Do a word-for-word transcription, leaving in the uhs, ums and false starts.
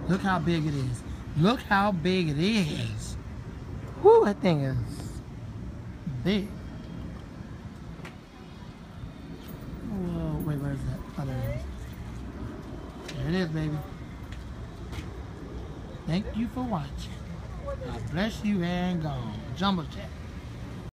Look how big it is. Look how big it is. Whoo, that thing is big. Whoa, wait, where's that? Oh, there it is. There it is, baby. Thank you for watching. God bless you and gone. Jumbo Jet.